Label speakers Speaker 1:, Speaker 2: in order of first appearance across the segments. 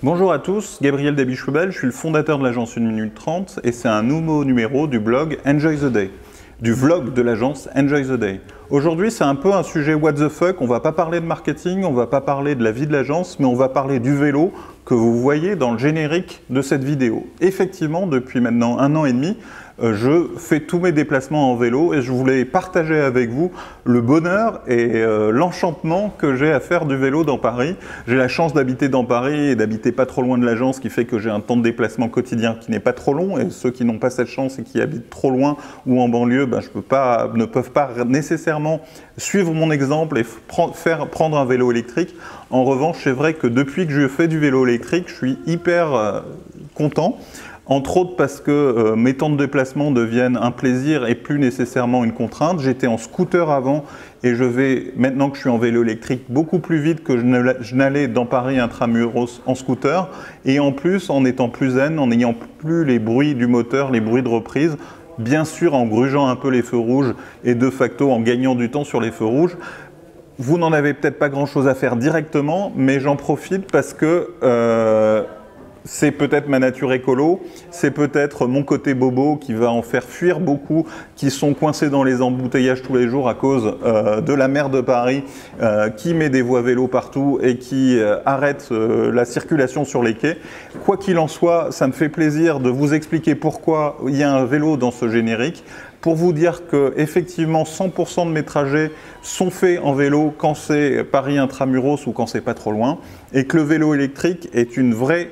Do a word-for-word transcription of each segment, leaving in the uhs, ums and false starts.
Speaker 1: Bonjour à tous, Gabriel Dabichebel, je suis le fondateur de l'agence une minute trente et c'est un nouveau numéro du blog Enjoy the Day, du vlog de l'agence Enjoy the Day. Aujourd'hui, c'est un peu un sujet what the fuck, on va pas parler de marketing, on va pas parler de la vie de l'agence, mais on va parler du vélo que vous voyez dans le générique de cette vidéo. Effectivement, depuis maintenant un an et demi, euh, je fais tous mes déplacements en vélo et je voulais partager avec vous le bonheur et euh, l'enchantement que j'ai à faire du vélo dans Paris. J'ai la chance d'habiter dans Paris et d'habiter pas trop loin de l'agence, qui fait que j'ai un temps de déplacement quotidien qui n'est pas trop long, et ceux qui n'ont pas cette chance et qui habitent trop loin ou en banlieue, ben, je peux pas, ne peuvent pas nécessairement suivre mon exemple et faire prendre un vélo électrique. En revanche, c'est vrai que depuis que je fais du vélo électrique, je suis hyper euh, content. Entre autres parce que euh, mes temps de déplacement deviennent un plaisir et plus nécessairement une contrainte. J'étais en scooter avant et je vais, maintenant que je suis en vélo électrique, beaucoup plus vite que je n'allais dans Paris intramuros en scooter. Et en plus, en étant plus zen, en n'ayant plus les bruits du moteur, les bruits de reprise, bien sûr en grugeant un peu les feux rouges et de facto en gagnant du temps sur les feux rouges. Vous n'en avez peut-être pas grand-chose à faire directement, mais j'en profite parce que euh, c'est peut-être ma nature écolo, c'est peut-être mon côté bobo qui va en faire fuir beaucoup, qui sont coincés dans les embouteillages tous les jours à cause euh, de la maire de Paris euh, qui met des voies vélo partout et qui euh, arrête euh, la circulation sur les quais. Quoi qu'il en soit, ça me fait plaisir de vous expliquer pourquoi il y a un vélo dans ce générique, pour vous dire que effectivement cent pour cent de mes trajets sont faits en vélo quand c'est Paris intramuros ou quand c'est pas trop loin, et que le vélo électrique est une vraie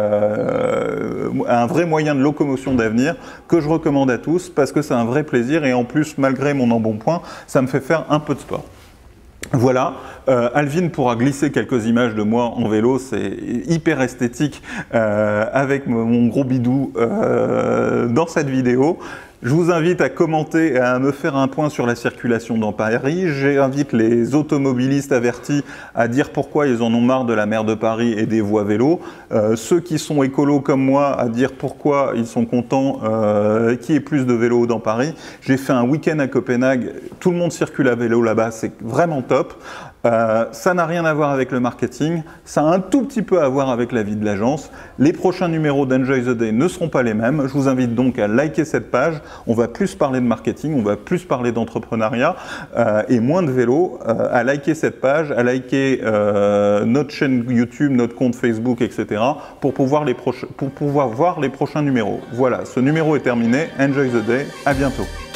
Speaker 1: Euh, un vrai moyen de locomotion d'avenir que je recommande à tous parce que c'est un vrai plaisir et en plus, malgré mon embonpoint, ça me fait faire un peu de sport. Voilà, euh, Alvin pourra glisser quelques images de moi en vélo, c'est hyper esthétique euh, avec mon gros bidou euh, dans cette vidéo. Je vous invite à commenter et à me faire un point sur la circulation dans Paris. J'invite les automobilistes avertis à dire pourquoi ils en ont marre de la maire de Paris et des voies vélo. Euh, ceux qui sont écolos comme moi à dire pourquoi ils sont contents euh, qu'il y ait plus de vélos dans Paris. J'ai fait un week-end à Copenhague, tout le monde circule à vélo là-bas, c'est vraiment top. Euh, ça n'a rien à voir avec le marketing, ça a un tout petit peu à voir avec la vie de l'agence. Les prochains numéros d'Enjoy the Day ne seront pas les mêmes. Je vous invite donc à liker cette page. On va plus parler de marketing, on va plus parler d'entrepreneuriat euh, et moins de vélo. Euh, à liker cette page, à liker euh, notre chaîne YouTube, notre compte Facebook, et cetera pour pouvoir, les pour pouvoir voir les prochains numéros. Voilà, ce numéro est terminé. Enjoy the Day, à bientôt.